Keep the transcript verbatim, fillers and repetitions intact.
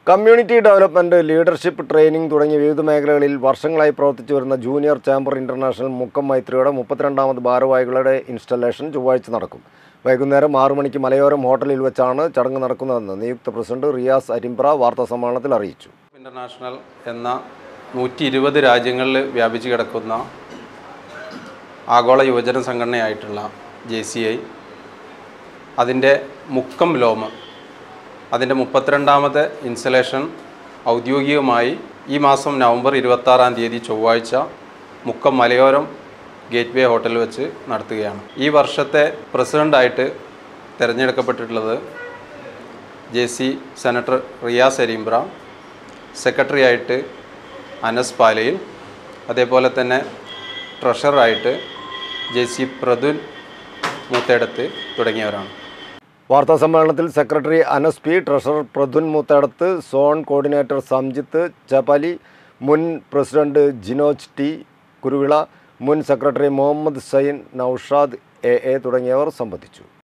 Community development, leadership training തുടങ്ങിയ വിവിധ മേഖലകളിൽ വർഷങ്ങളായി പ്രവർത്തിച്ചു വരുന്ന ജൂനിയർ ചേംബർ ഇന്റർനാഷണൽ മുക്കം മൈത്രിയുടെ മുപ്പത്തിരണ്ടാമത് ഭാരവാഹികളുടെ ഇൻസ്റ്റലേഷൻ ചൊവ്വാഴ്ച നടക്കും. വൈകുന്നേരം ആറു മണിക്ക് മലയോരം ഹോട്ടലിൽ വെച്ചാണ് ചടങ്ങ് നടക്കുന്നതെന്ന് നിയുക്ത പ്രസിഡന്റ് റിയാസ് അരിമ്പ്ര വാർത്താസമ്മേളനത്തിൽ അറിയിച്ചു. ഇന്റർനാഷണൽ എന്ന നൂറ്റി ഇരുപത് രാജ്യങ്ങളിൽ വ്യാപിച്ചു കിടക്കുന്ന ആഗോള യുവജന സംഘടനയായിട്ടുള്ള ജെ സി ഐ അതിൻ്റെ മുക്കം ലോമ് അതിൻ്റെ മുപ്പത്തിരണ്ടാമത്തെ ഇൻസ്റ്റലേഷൻ ഔദ്യോഗികമായി ഈ മാസം നവംബർ ഇരുപത്താറാം തീയതി ചൊവ്വാഴ്ച മുക്കം മലയോരം ഗേറ്റ് വേ ഹോട്ടലിൽ വെച്ച് നടത്തുകയാണ്. ഈ വർഷത്തെ പ്രസിഡൻ്റായിട്ട് തിരഞ്ഞെടുക്കപ്പെട്ടിട്ടുള്ളത് J C senator Riyas Arimbra, secretary ആയിട്ട് അനസ് പാലയിൽ, അതേപോലെ തന്നെ ട്രഷററായിട്ട് ജെ സി പ്രതുൻ മൂത്തേടത്ത് തുടങ്ങിയവരാണ്. വാർത്താസമ്മേളനത്തിൽ secretary Anas P, treasurer Prathun Moothedath, zone coordinator Samjith Chapali, മുൻ പ്രസിഡന്റ് ജിനോജ് ടി കുരുവിള, മുൻ secretary Muhammad Sain, Naushad A A തുടങ്ങിയവർ സംബന്ധിച്ചു.